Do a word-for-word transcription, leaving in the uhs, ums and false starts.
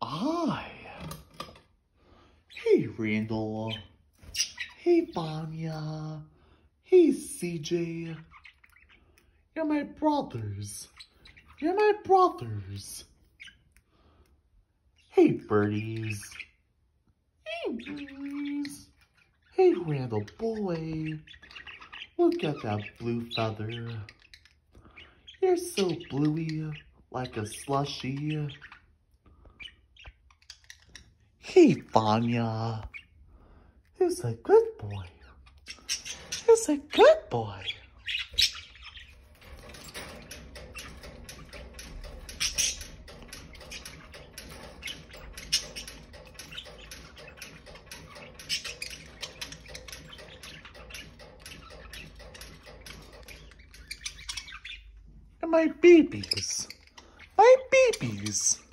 Hi. Hey, Randall. Hey, Vanya. Hey, C J. You're my brothers. You're my brothers. Hey, birdies. Hey, birdies. Hey, Randall boy. Look at that blue feather. You're so bluey, like a slushy. Hey, Vanya. Who's a good boy? Who's a good boy? And my babies. My babies.